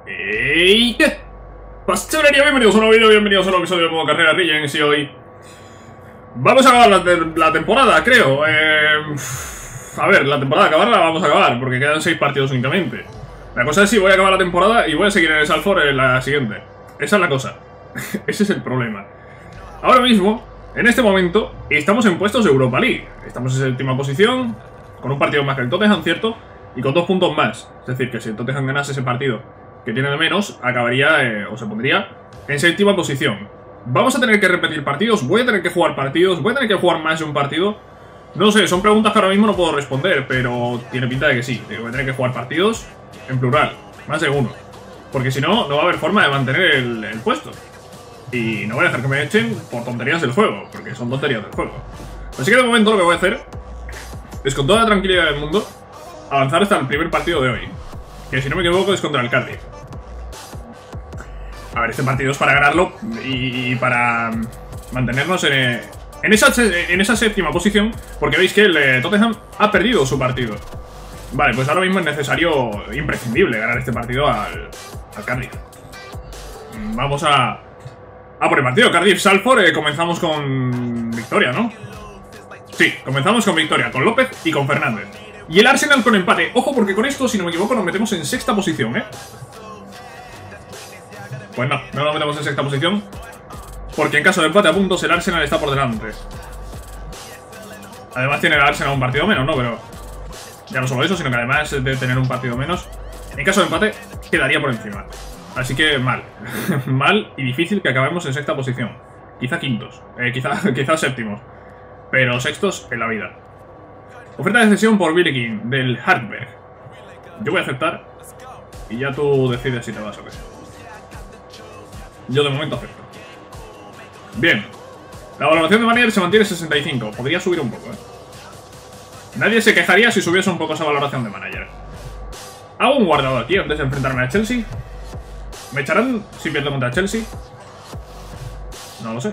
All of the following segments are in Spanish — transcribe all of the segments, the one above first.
¡Ey! Pastelería, bienvenidos a un nuevo vídeo, bienvenidos a un nuevo episodio de modo carrera Legends. Y hoy vamos a acabar la temporada, creo. A ver, la temporada acabarla vamos a acabar, porque quedan 6 partidos únicamente. La cosa es si voy a acabar la temporada y voy a seguir en el Salford en la siguiente. Esa es la cosa. Ese es el problema. Ahora mismo, en este momento, estamos en puestos de Europa League. Estamos en séptima posición, con un partido más que el Tottenham, ¿cierto? Y con 2 puntos más. Es decir, que si el Tottenham ganase ese partido que tiene de menos, acabaría, o se pondría en séptima posición. Vamos a tener que repetir partidos, voy a tener que jugar partidos, voy a tener que jugar más de un partido. No sé, son preguntas que ahora mismo no puedo responder, pero tiene pinta de que sí. Voy a tener que jugar partidos en plural, más de uno. Porque si no, no va a haber forma de mantener el puesto. Y no voy a hacer que me echen por tonterías del juego, porque son tonterías del juego. Así que de momento lo que voy a hacer es, con toda la tranquilidad del mundo, avanzar hasta el primer partido de hoy, que si no me equivoco es contra el Cardiff. A ver, este partido es para ganarlo y para mantenernos en esa séptima posición, porque veis que el Tottenham ha perdido su partido. Vale, pues ahora mismo es necesario, imprescindible, ganar este partido al Cardiff. Vamos a por el partido Cardiff-Salford. Comenzamos con victoria, ¿no? Sí, comenzamos con victoria, con López y con Fernández. Y el Arsenal con empate. Ojo, porque con esto, si no me equivoco, nos metemos en sexta posición, ¿eh? Pues no, no nos metemos en sexta posición, porque en caso de empate a puntos el Arsenal está por delante. Además tiene el Arsenal un partido menos, ¿no? Pero ya no solo eso, sino que además de tener un partido menos, en caso de empate quedaría por encima. Así que mal. Mal y difícil que acabemos en sexta posición. Quizá quintos, quizá séptimos, pero sextos en la vida. Oferta de cesión por Billy King, del Hartberg. Yo voy a aceptar y ya tú decides si te vas o qué. Yo de momento acepto. Bien. La valoración de Manier se mantiene 65. Podría subir un poco, ¿eh? Nadie se quejaría si subiese un poco esa valoración de manager. Hago un guardado aquí antes de enfrentarme a Chelsea. ¿Me echarán si pierdo contra Chelsea? No lo sé.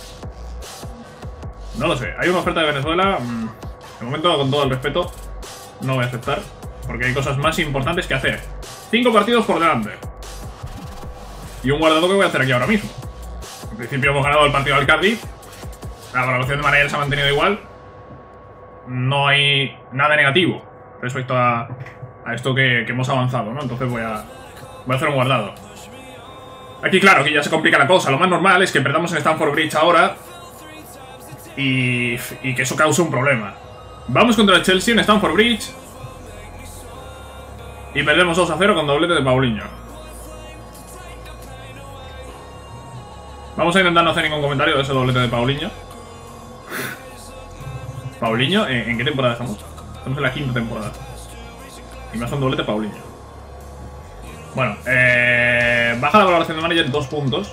No lo sé. Hay una oferta de Venezuela. De momento, con todo el respeto, no voy a aceptar, porque hay cosas más importantes que hacer. 5 partidos por delante. Y un guardado que voy a hacer aquí ahora mismo. En principio hemos ganado el partido al Cardiff. La valoración de manager se ha mantenido igual. No hay nada negativo respecto a esto que hemos avanzado, ¿no? Entonces voy a hacer un guardado. Aquí, claro, aquí ya se complica la cosa. Lo más normal es que perdamos en Stamford Bridge ahora y que eso cause un problema. Vamos contra el Chelsea en Stamford Bridge y perdemos 2-0 con doblete de Paulinho. Vamos a intentar no hacer ningún comentario de ese doblete de Paulinho. Paulinho, ¿en qué temporada estamos? Estamos en la 5ª temporada. Y me hace un doblete Paulinho. Bueno, baja la valoración de manager 2 puntos.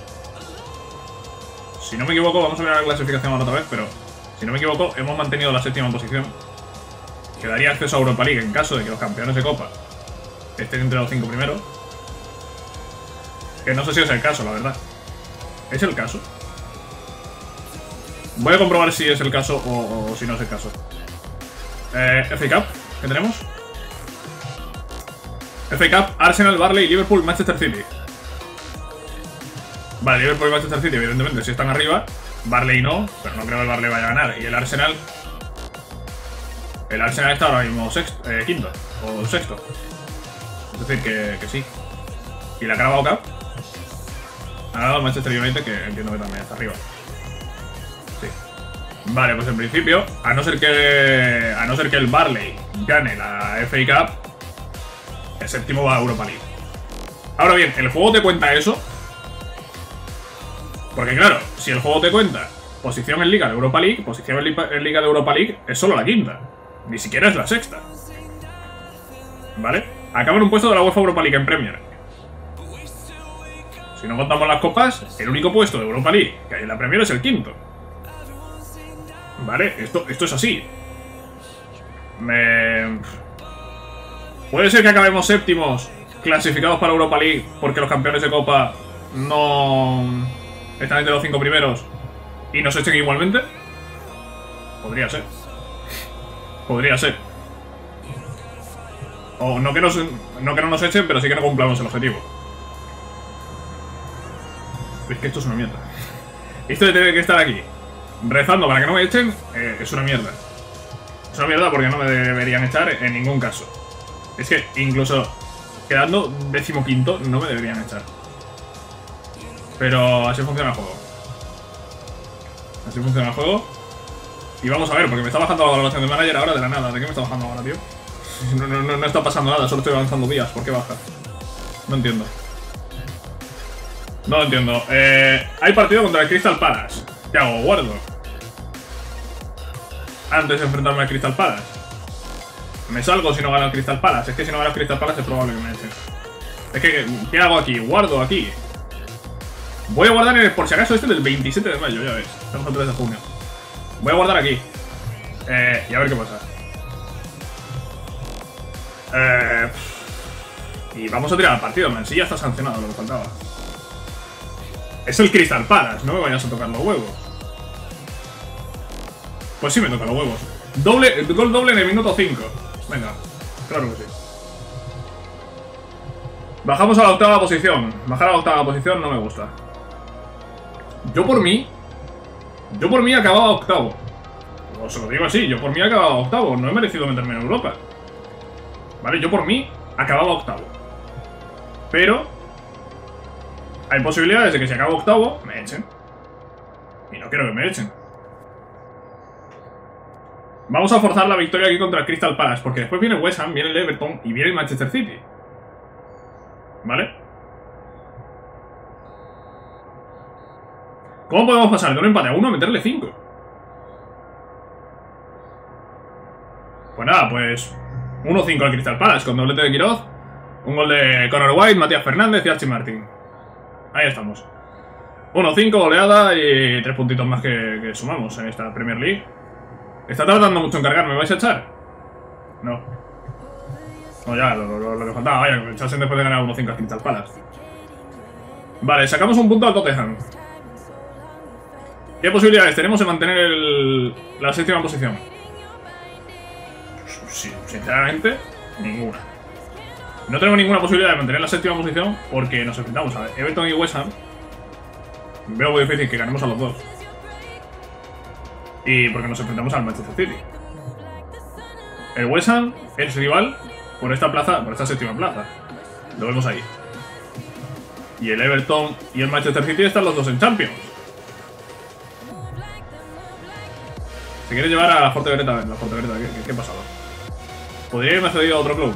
Si no me equivoco, vamos a ver la clasificación otra vez, pero si no me equivoco, hemos mantenido la séptima posición, que daría acceso a Europa League en caso de que los campeones de Copa estén entre los 5 primeros. Que no sé si es el caso, la verdad. ¿Es el caso? Voy a comprobar si es el caso o si no es el caso. FA Cup, ¿qué tenemos? FA Cup, Arsenal, Burnley, Liverpool, Manchester City. Vale, Liverpool y Manchester City, evidentemente, si están arriba. Burnley no, pero no creo que el Burnley vaya a ganar. Y el Arsenal... El Arsenal está ahora mismo quinto o sexto. Es decir, que sí. Y la Carabao Cup ha ganado el Manchester United, que entiendo que también está arriba. Sí. Vale, pues en principio, a no ser que el Burnley gane la FA Cup, el séptimo va a Europa League. Ahora bien, ¿el juego te cuenta eso? Porque claro, si el juego te cuenta posición en Liga de Europa League, posición en Liga de Europa League es solo la 5ª. Ni siquiera es la 6ª. ¿Vale? Acaba en un puesto de la UEFA Europa League en Premier. Si no contamos las copas, el único puesto de Europa League que hay en la Premier es el 5º. ¿Vale? Esto es así. Puede ser que acabemos séptimos clasificados para Europa League porque los campeones de Copa no están entre los 5 primeros y nos echen igualmente. Podría ser. Podría ser. O no que no nos echen, pero sí que no cumplamos el objetivo. Es que esto es una mierda. Esto de tener que estar aquí rezando para que no me echen es una mierda. Es una mierda porque no me deberían echar en ningún caso. Es que incluso quedando 15º no me deberían echar. Pero así funciona el juego. Así funciona el juego. Y vamos a ver, porque me está bajando la valoración de manager ahora de la nada. ¿De qué me está bajando ahora, tío? No está pasando nada, solo estoy avanzando días. ¿Por qué baja? No entiendo. No lo entiendo. Hay partido contra el Crystal Palace. ¿Qué hago? Guardo. Antes de enfrentarme al Crystal Palace. Me salgo si no gano el Crystal Palace. Es que si no gano el Crystal Palace es probable que me echen. Es que, ¿qué hago aquí? Guardo aquí. Voy a guardar por si acaso este del 27 de mayo, ya ves. Estamos el 3 de junio. Voy a guardar aquí. Y a ver qué pasa. Y vamos a tirar al partido, man. Sí, ya está sancionado lo que faltaba. Es el Crystal Palace, no me vayas a tocar los huevos. Pues sí me toca los huevos. Gol doble en el minuto 5. Venga, claro que sí. Bajamos a la 8ª posición. Bajar a la 8ª posición no me gusta. Yo por mí acababa 8º. Os lo digo así, yo por mí acababa 8º. No he merecido meterme en Europa. Vale, yo por mí acababa 8º. Pero hay posibilidades de que si acabo 8º me echen. Y no quiero que me echen. Vamos a forzar la victoria aquí contra el Crystal Palace, porque después viene West Ham, viene el Everton y viene el Manchester City. ¿Vale? ¿Cómo podemos pasar de un empate a 1 a meterle 5? Pues nada, pues 1-5 al Crystal Palace con doblete de Quiroz, un gol de Conor White, Matías Fernández y Archie Martin. Ahí estamos. 1-5, goleada y 3 puntitos más que sumamos en esta Premier League. Está tardando mucho en cargar, ¿me vais a echar? No. No, ya, lo que faltaba, vaya, que me echasen después de ganar 1-5 al Crystal Palace. Vale, sacamos un punto al Tottenham. ¿Qué posibilidades tenemos de mantener la 7ª posición? Sí, sinceramente, ninguna. No tenemos ninguna posibilidad de mantener la 7ª posición porque nos enfrentamos a Everton y West Ham. Veo muy difícil que ganemos a los dos. Y porque nos enfrentamos al Manchester City. El West Ham es rival por esta plaza, por esta 7ª plaza. Lo vemos ahí. Y el Everton y el Manchester City están los dos en Champions. Se quiere llevar a la Fortebreta, ¿qué ha pasado? Podría haberme cedido a otro club.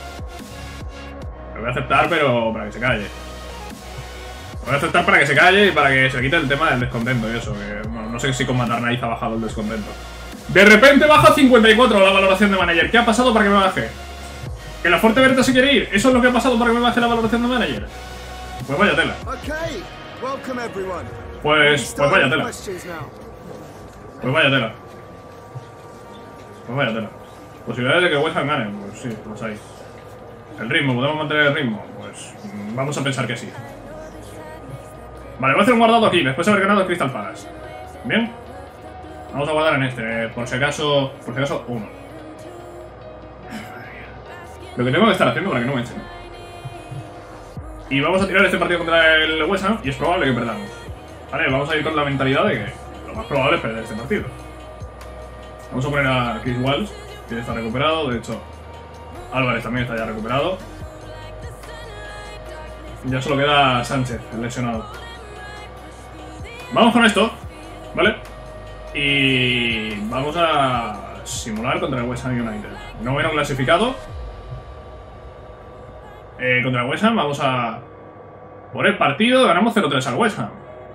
Lo voy a aceptar, pero para que se calle. Lo voy a aceptar para que se calle y para que se quite el tema del descontento y eso. Que, bueno, no sé si con Matarnaiz ha bajado el descontento. De repente baja a 54 la valoración de manager. ¿Qué ha pasado para que me baje? ¿Que la Fortebreta se quiere ir? ¿Eso es lo que ha pasado para que me baje la valoración de manager? Pues vaya tela. Pues vaya tela. Pues vaya tela. Pues vaya tela. Posibilidades de que West Ham gane, pues sí, pues ahí. El ritmo, ¿podemos mantener el ritmo? Pues vamos a pensar que sí. Vale, voy a hacer un guardado aquí, después de haber ganado el Crystal Palace. Bien. Vamos a guardar en este, por si acaso 1. Lo que tengo que estar haciendo para que no me echen. Y vamos a tirar este partido contra el West Ham y es probable que perdamos. Vale, vamos a ir con la mentalidad de que lo más probable es perder este partido. Vamos a poner a Chris Walsh, que ya está recuperado, de hecho Álvarez también está ya recuperado. Ya solo queda Sánchez, el lesionado. Vamos con esto, ¿vale? Y vamos a simular contra el West Ham United. No vieron clasificado. Contra el West Ham vamos a... Por el partido ganamos 0-3 al West Ham.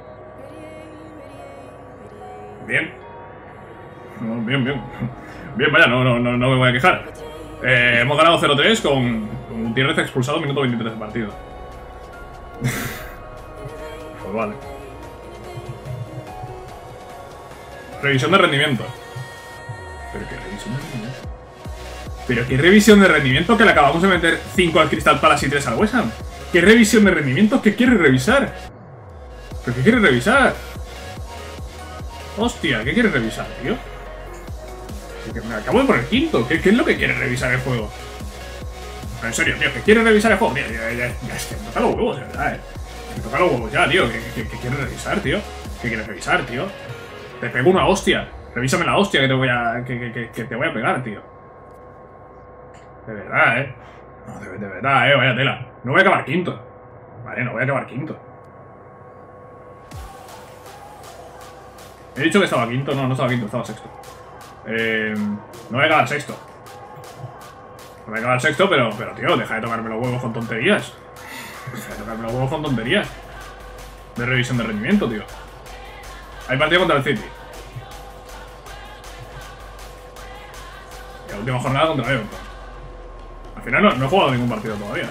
Bien. Bien. Bien, vaya, no me voy a quejar. Hemos ganado 0-3 con Gutiérrez expulsado minuto 23 de partido. Pues vale. Revisión de rendimiento. ¿Pero qué revisión de rendimiento? ¿Pero qué revisión de rendimiento que le acabamos de meter 5 al Crystal Palace y 3 al West Ham? ¿Qué revisión de rendimiento? ¿Qué quiere revisar? ¿Pero qué quiere revisar? Hostia, ¿qué quiere revisar, tío? Me acabo de poner quinto. ¿Qué es lo que quiere revisar el juego? En serio, tío, ¿qué quiere revisar el juego? Mira, ya es que me toca los huevos, de verdad, Me toca los huevos ya, tío. ¿Qué quieres revisar, tío? ¿Qué quieres revisar, tío? Te pego una hostia. Revísame la hostia que te voy a... que te voy a pegar, tío. De verdad, No, de verdad, vaya tela. No voy a acabar quinto. Vale, no voy a acabar quinto. He dicho que estaba quinto. No, no estaba quinto, estaba sexto. No voy a acabar sexto. No voy a acabar sexto, pero tío, deja de tocarme los huevos con tonterías. Deja de tocarme los huevos con tonterías. De revisión de rendimiento, tío. Hay partido contra el City. Y la última jornada contra el Everton. Al final no he jugado ningún partido todavía.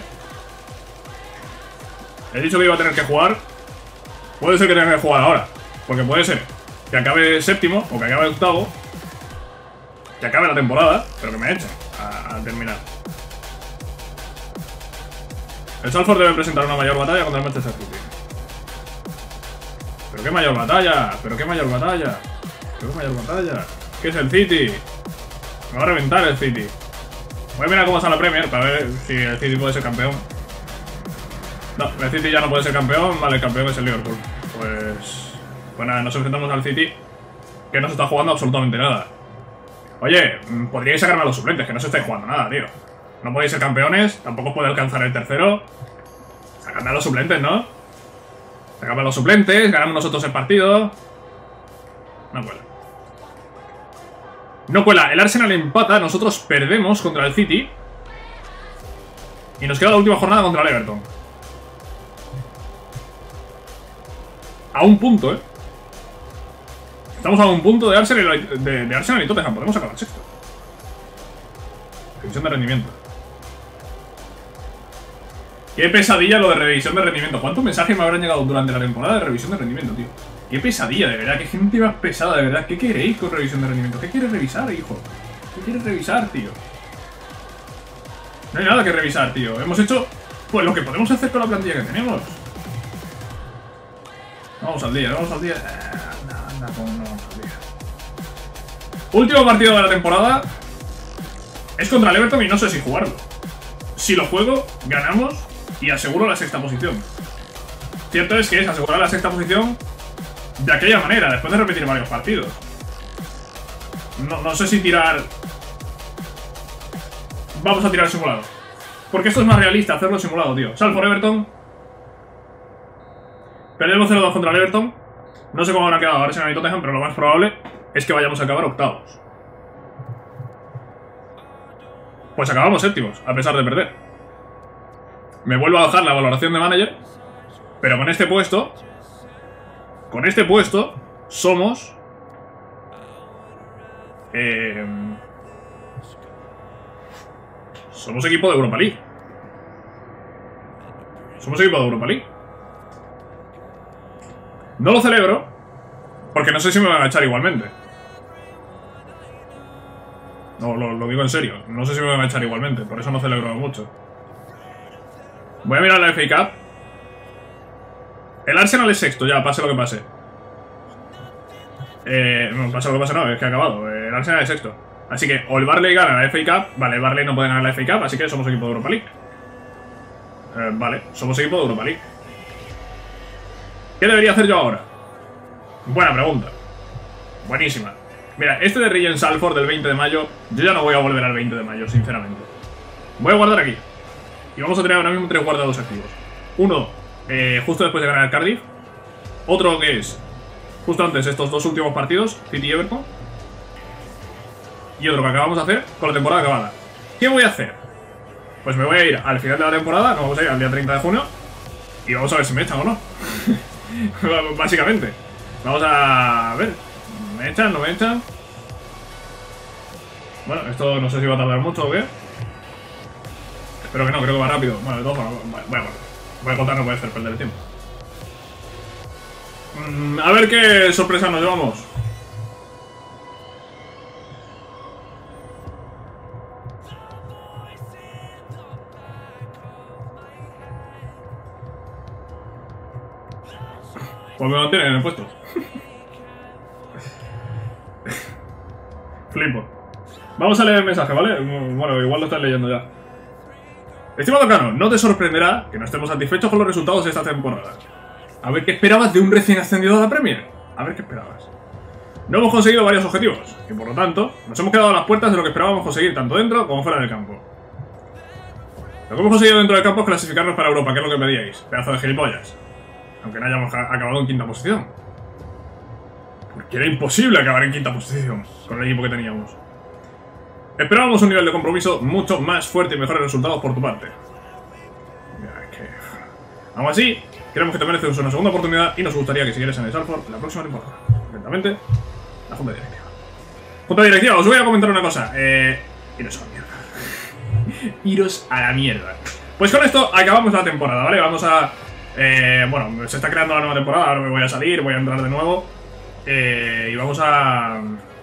He dicho que iba a tener que jugar. Puede ser que tenga que jugar ahora. Porque puede ser que acabe séptimo o que acabe octavo. Que acabe la temporada, pero que me echen al terminar. El Salford debe presentar una mayor batalla contra el Manchester City. ¿Pero qué mayor batalla? ¿Pero qué mayor batalla? ¿Pero qué mayor batalla? ¿Qué es el City? Me va a reventar el City. Voy a mirar cómo está la Premier para ver si el City puede ser campeón. No, el City ya no puede ser campeón. Vale, el campeón es el Liverpool. Pues nada, nos enfrentamos al City, que no se está jugando absolutamente nada. Oye, podríais sacarme a los suplentes, que no se estáis jugando nada, tío. No podéis ser campeones, tampoco puede alcanzar el tercero. Sacadme a los suplentes, ¿no? Sacadme a los suplentes, ganamos nosotros el partido. No cuela. No cuela, el Arsenal empata, nosotros perdemos contra el City. Y nos queda la última jornada contra el Everton. A un punto, Estamos a un punto de Arsenal y Tottenham. Podemos acabar sexto. Revisión de rendimiento. Qué pesadilla lo de revisión de rendimiento. ¿Cuántos mensajes me habrán llegado durante la temporada de revisión de rendimiento, tío? Qué pesadilla, de verdad. Qué gente más pesada, de verdad. ¿Qué queréis con revisión de rendimiento? ¿Qué quieres revisar, hijo? ¿Qué quieres revisar, tío? No hay nada que revisar, tío. Hemos hecho, pues, lo que podemos hacer con la plantilla que tenemos. Vamos al día, vamos al día. No vamos al día. Último partido de la temporada. Es contra el Everton y no sé si jugarlo. Si lo juego, ganamos y aseguro la sexta posición. Cierto es que es asegurar la sexta posición de aquella manera, después de repetir varios partidos. No sé si tirar... Vamos a tirar simulado. Porque esto es más realista, hacerlo simulado, tío. Salford Everton. Perdemos 0-2 contra el Everton. No sé cómo habrá quedado Arsenal y Tottenham, pero lo más probable es que vayamos a acabar octavos. Pues acabamos séptimos, a pesar de perder. Me vuelvo a bajar la valoración de manager. Pero con este puesto... somos... somos equipo de Europa League. Somos equipo de Europa League. No lo celebro, porque no sé si me van a echar igualmente. No, lo digo en serio. No sé si me van a echar igualmente, por eso no celebro mucho. Voy a mirar la FA Cup. El Arsenal es sexto, ya, pase lo que pase. No, pase lo que pase, no, es que ha acabado. El Arsenal es sexto. Así que o el Barley gana la FA Cup. Vale, el Barley no puede ganar la FA Cup, así que somos equipo de Europa League. Vale, somos equipo de Europa League. ¿Qué debería hacer yo ahora? Buena pregunta. Buenísima. Mira, este de Ryan Salford del 20 de mayo, yo ya no voy a volver al 20 de mayo, sinceramente. Voy a guardar aquí. Y vamos a tener ahora mismo 3 guardados activos. Uno, justo después de ganar el Cardiff. Otro que es justo antes estos dos últimos partidos, City y Everton. Y otro que acabamos de hacer con la temporada acabada. ¿Qué voy a hacer? Pues me voy a ir al final de la temporada, nos vamos a ir al día 30 de junio. Y vamos a ver si me echan o no. Básicamente. Vamos a ver. ¿Me echan? ¿No me echan? Bueno, esto no sé si va a tardar mucho o qué. Espero que no, creo que va rápido. Bueno, de todos modos, voy a contar, no puede hacer perder el tiempo. A ver qué sorpresa nos llevamos. Pues me mantienen en el puesto. Flipo. Vamos a leer el mensaje, ¿vale? Bueno, igual lo estás leyendo ya. Estimado Cano, no te sorprenderá que no estemos satisfechos con los resultados de esta temporada. A ver qué esperabas de un recién ascendido a la Premier. A ver qué esperabas. No hemos conseguido varios objetivos, y por lo tanto, nos hemos quedado a las puertas de lo que esperábamos conseguir tanto dentro como fuera del campo. Lo que hemos conseguido dentro del campo es clasificarnos para Europa, que es lo que pedíais, pedazo de gilipollas. Aunque no hayamos acabado en quinta posición. Porque era imposible acabar en quinta posición con el equipo que teníamos. Esperábamos un nivel de compromiso mucho más fuerte y mejores resultados por tu parte. Ya que... Aún así, creemos que te mereces una segunda oportunidad y nos gustaría que siguieras en el Salford la próxima temporada. Lentamente, la Junta Directiva. Junta Directiva, os voy a comentar una cosa. Iros a la mierda. Iros a la mierda. Pues con esto acabamos la temporada, ¿vale? Vamos a... bueno, se está creando la nueva temporada, ahora me voy a salir, voy a entrar de nuevo. Y vamos a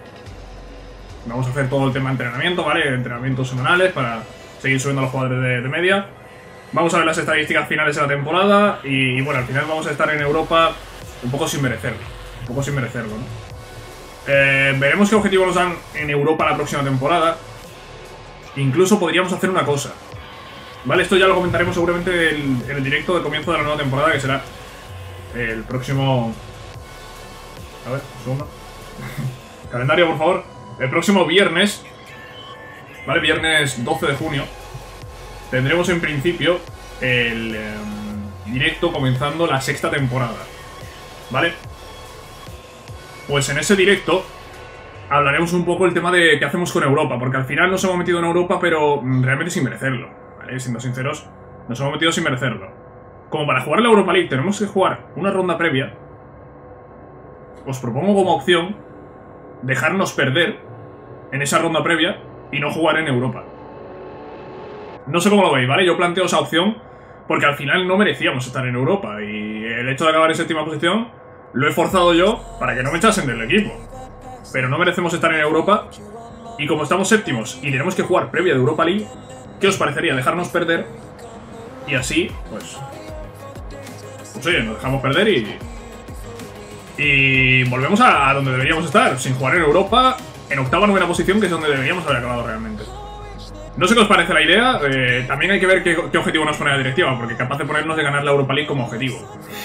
hacer todo el tema de entrenamiento, ¿vale? Entrenamientos semanales para seguir subiendo a los jugadores de media. Vamos a ver las estadísticas finales de la temporada. Y bueno, al final vamos a estar en Europa un poco sin merecerlo. Un poco sin merecerlo, ¿no? Veremos qué objetivos nos dan en Europa la próxima temporada. Incluso podríamos hacer una cosa, ¿vale? Esto ya lo comentaremos seguramente en el directo de comienzo de la nueva temporada, que será el próximo... A ver, un segundo. Calendario, por favor. El próximo viernes, ¿vale? Viernes 12 de junio, tendremos en principio el directo comenzando la sexta temporada, ¿vale? Pues en ese directo hablaremos un poco el tema de qué hacemos con Europa, porque al final nos hemos metido en Europa, pero realmente sin merecerlo, ¿vale? Siendo sinceros, nos hemos metido sin merecerlo. Como para jugar la Europa League tenemos que jugar una ronda previa, os propongo como opción dejarnos perder en esa ronda previa y no jugar en Europa. No sé cómo lo veis, ¿vale? Yo planteo esa opción porque al final no merecíamos estar en Europa y el hecho de acabar en séptima posición lo he forzado yo para que no me echasen del equipo. Pero no merecemos estar en Europa y como estamos séptimos y tenemos que jugar previa de Europa League, ¿qué os parecería dejarnos perder? Y así, pues oye, nos dejamos perder y volvemos a donde deberíamos estar, sin jugar en Europa, en octava o novena posición, que es donde deberíamos haber acabado realmente. No sé qué os parece la idea, también hay que ver qué objetivo nos pone la directiva, porque capaz de ponernos de ganar la Europa League como objetivo.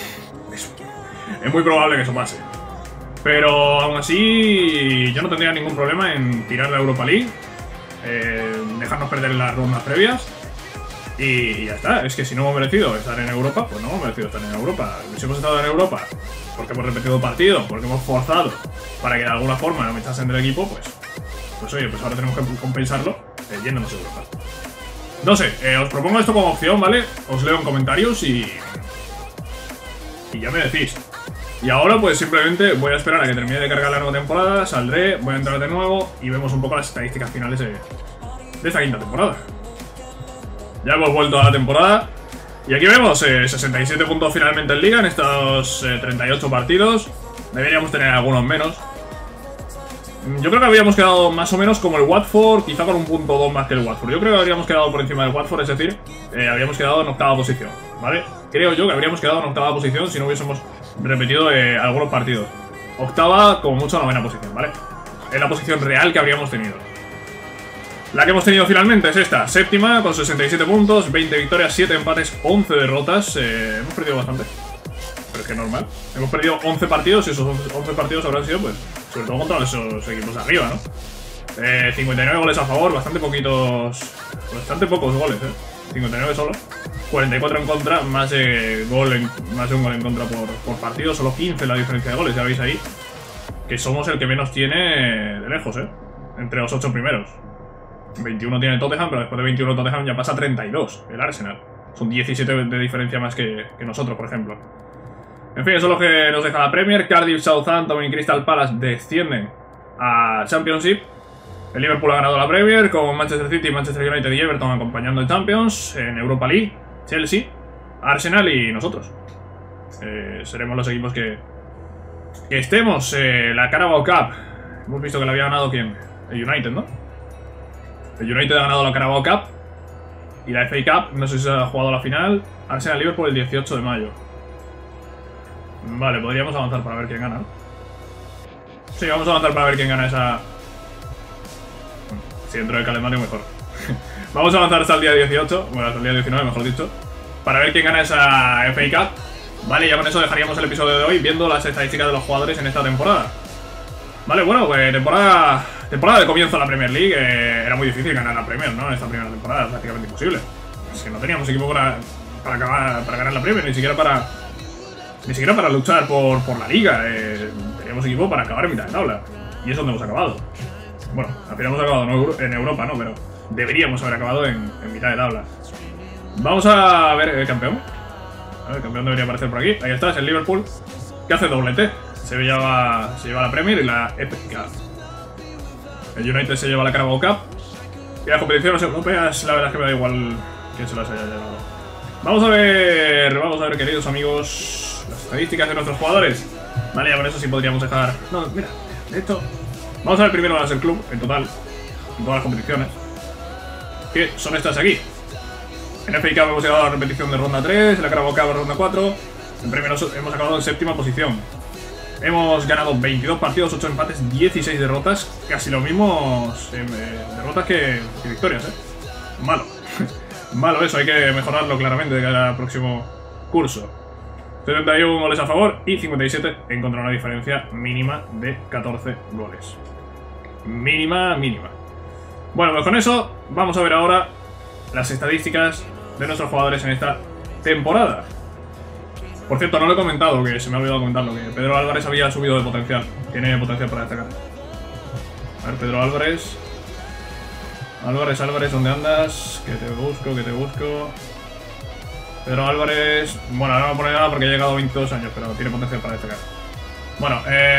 Es muy probable que eso pase. Pero aún así, yo no tendría ningún problema en tirar la Europa League, dejarnos perder en las rondas previas, y ya está. Es que si no hemos merecido estar en Europa, pues no hemos merecido estar en Europa. Si hemos estado en Europa porque hemos repetido partidos, porque hemos forzado para que de alguna forma no me echasen del equipo, pues oye, pues ahora tenemos que compensarlo yéndonos a Europa. No sé, os propongo esto como opción, ¿vale? Os leo en comentarios y ya me decís. Y ahora pues simplemente voy a esperar a que termine de cargar la nueva temporada, saldré, voy a entrar de nuevo y vemos un poco las estadísticas finales de esta quinta temporada. Ya hemos vuelto a la temporada y aquí vemos 67 puntos finalmente en Liga en estos 38 partidos. Deberíamos tener algunos menos. Yo creo que habríamos quedado más o menos como el Watford, quizá con un punto 2 más que el Watford. Yo creo que habríamos quedado por encima del Watford, es decir, habríamos quedado en octava posición, ¿vale? Creo yo que habríamos quedado en octava posición si no hubiésemos repetido algunos partidos. Octava, como mucho, novena posición, ¿vale? Es la posición real que habríamos tenido. La que hemos tenido finalmente es esta, séptima, con 67 puntos, 20 victorias, 7 empates, 11 derrotas. Hemos perdido bastante, pero es que es normal. Hemos perdido 11 partidos y esos 11 partidos habrán sido, pues, sobre todo contra esos equipos de arriba, ¿no? 59 goles a favor, bastante pocos goles, 59 solo. 44 en contra, más de un gol en contra por partido, solo 15 la diferencia de goles, ya veis ahí. Que somos el que menos tiene de lejos, entre los 8 primeros. 21 tiene Tottenham, pero después de 21 Tottenham ya pasa a 32 el Arsenal. Son 17 de diferencia más que nosotros, por ejemplo. En fin, eso es lo que nos deja la Premier. Cardiff, Southampton y Crystal Palace descienden a Championship. El Liverpool ha ganado la Premier con Manchester City, Manchester United y Everton acompañando en Champions. En Europa League, Chelsea, Arsenal y nosotros. Seremos los equipos que estemos. La Carabao Cup. Hemos visto que la había ganado ¿quién? El United, ¿no? El United ha ganado la Carabao Cup. Y la FA Cup, no sé si se ha jugado la final. Arsenal-Liverpool el 18 de mayo. Vale, podríamos avanzar para ver quién gana. Sí, vamos a avanzar para ver quién gana esa... Si dentro del calendario mejor. Vamos a avanzar hasta el día 18, bueno, hasta el día 19 mejor dicho, para ver quién gana esa FA Cup. Vale, ya con eso dejaríamos el episodio de hoy viendo las estadísticas de los jugadores en esta temporada. Vale, bueno, pues temporada de comienzo de la Premier League. Era muy difícil ganar la Premier, ¿no? En esta primera temporada, prácticamente imposible. Es que no teníamos equipo para ganar la Premier, ni siquiera para luchar por la Liga. Teníamos equipo para acabar en mitad de tabla. Y es donde hemos acabado. Bueno, al final hemos acabado en Europa, ¿no? Pero deberíamos haber acabado en mitad de tabla. Vamos a ver el campeón. El campeón debería aparecer por aquí. Ahí está, es el Liverpool, que hace doblete. Se lleva la Premier y la FA Cup. El United se lleva la Carabao Cup. Y las competiciones europeas, la verdad es que me da igual quién se las haya llevado. Vamos a ver, queridos amigos, las estadísticas de nuestros jugadores. Vale, ya con eso sí podríamos dejar... No, mira, de hecho... Vamos a ver primero las del club, en total, en todas las competiciones, que son estas aquí. En FA Cup hemos llegado a la repetición de ronda 3, en la Carabao Cup ronda 4, en primero hemos acabado en séptima posición. Hemos ganado 22 partidos, 8 empates, 16 derrotas, casi los mismos derrotas que victorias, Malo. Malo eso, hay que mejorarlo claramente de cara al próximo curso. 71 goles a favor y 57 en contra, una diferencia mínima de 14 goles. Mínima. Bueno, pues con eso vamos a ver ahora las estadísticas de nuestros jugadores en esta temporada. Por cierto, no lo he comentado, que se me ha olvidado comentarlo, que Pedro Álvarez había subido de potencial. Tiene potencial para destacar. A ver, Pedro Álvarez. Álvarez, ¿dónde andas? Que te busco. Pedro Álvarez... Bueno, ahora no voy a poner nada porque ha llegado a 22 años, pero tiene potencial para destacar. Bueno,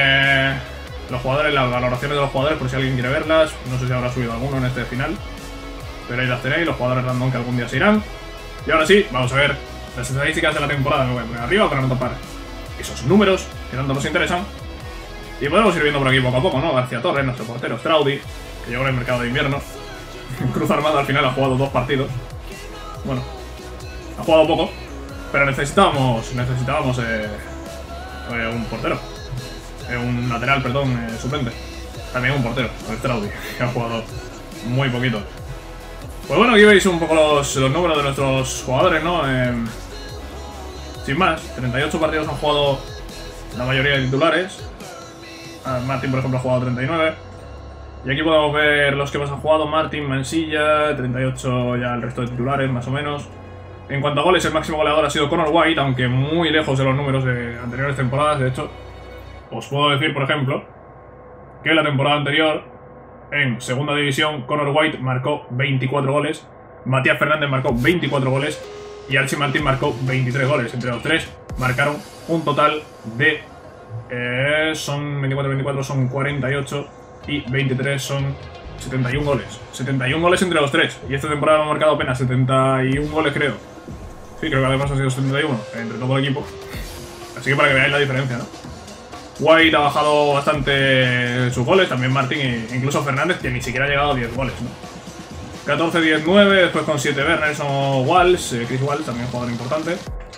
los jugadores, las valoraciones de los jugadores, por si alguien quiere verlas. No sé si habrá subido alguno en este final, pero ahí las tenéis, los jugadores random que algún día se irán. Y ahora sí, vamos a ver las estadísticas de la temporada. Me voy a poner arriba para no tapar esos números que tanto nos interesan. Y podemos ir viendo por aquí poco a poco, ¿no? García Torres, nuestro portero, Straudi, que llegó en el mercado de invierno. Cruz Armada al final ha jugado 2 partidos. Bueno, ha jugado poco, pero necesitábamos un portero. Un lateral, perdón, suplente. También un portero, el Straudi, que ha jugado muy poquito. Pues bueno, aquí veis un poco los números de nuestros jugadores, ¿no? Sin más, 38 partidos han jugado la mayoría de titulares. Martín, por ejemplo, ha jugado 39. Y aquí podemos ver los que más han jugado: Martín, Mansilla, 38 ya el resto de titulares, más o menos. En cuanto a goles, el máximo goleador ha sido Conor White, aunque muy lejos de los números de anteriores temporadas. De hecho, os puedo decir, por ejemplo, que la temporada anterior, en segunda división, Conor White marcó 24 goles, Matías Fernández marcó 24 goles y Archie Martín marcó 23 goles. Entre los tres marcaron un total de... son 24 son 48 y 23 son 71 goles. 71 goles entre los tres. Y esta temporada hemos marcado apenas 71 goles, creo. Sí, creo que además han sido 71 entre todo el equipo. Así que para que veáis la diferencia, ¿no? White ha bajado bastante sus goles, también Martín e incluso Fernández, que ni siquiera ha llegado a 10 goles, ¿no? 14, 10, 9, después con 7 Werner son Walsh, Chris Walsh, también jugador importante.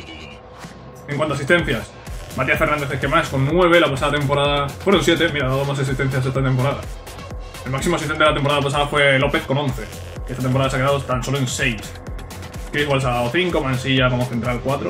En cuanto a asistencias, Matías Fernández es que más, con 9 la pasada temporada. Fueron 7, mira, ha dado más asistencias esta temporada. El máximo asistente de la temporada pasada fue López con 11, que esta temporada se ha quedado tan solo en 6. Chris Walsh ha dado 5, Mansilla como central 4.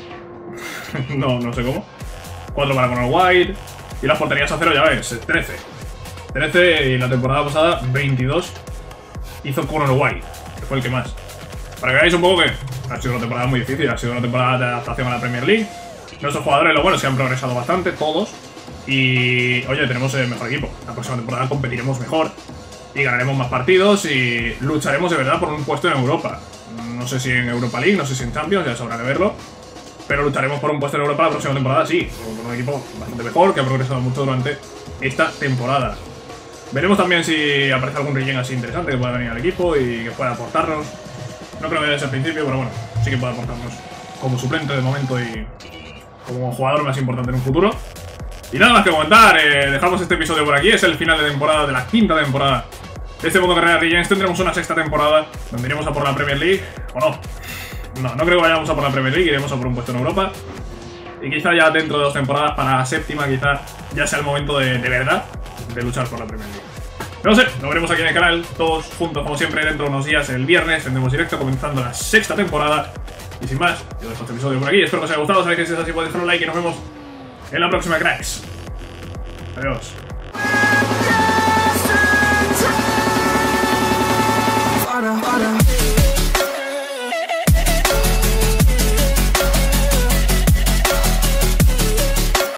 no sé cómo. 4 para Conor White. Y las porterías a 0, ya ves, 13. 13 y la temporada pasada 22 hizo Conor White, que fue el que más. Para que veáis un poco que ha sido una temporada muy difícil, ha sido una temporada de adaptación a la Premier League. Nuestros jugadores, lo bueno es que han progresado bastante, todos. Y, oye, tenemos el mejor equipo. La próxima temporada competiremos mejor y ganaremos más partidos y lucharemos de verdad por un puesto en Europa. No sé si en Europa League, no sé si en Champions, ya sabrá de verlo. Pero lucharemos por un puesto en Europa la próxima temporada, sí. Con un equipo bastante mejor, que ha progresado mucho durante esta temporada. Veremos también si aparece algún relleno así interesante que pueda venir al equipo y que pueda aportarnos. No creo que desde el principio, pero bueno, sí que puede aportarnos como suplente de momento y como jugador más importante en un futuro. Y nada más que comentar, dejamos este episodio por aquí. Es el final de temporada, de la quinta temporada de este Mundo Carrera Legends. Tendremos una sexta temporada donde iremos a por la Premier League, ¿o no? No creo que vayamos a por la Premier League, iremos a por un puesto en Europa. Y quizá ya dentro de 2 temporadas, para la séptima, quizá ya sea el momento de verdad de luchar por la Premier League. No sé, lo veremos aquí en el canal, todos juntos como siempre dentro de unos días. El viernes tendremos directo comenzando la 6ª temporada. Y sin más, yo dejo este episodio por aquí. Espero que os haya gustado, sabéis que si es así podéis dejar un like y nos vemos en la próxima, cracks. Adiós.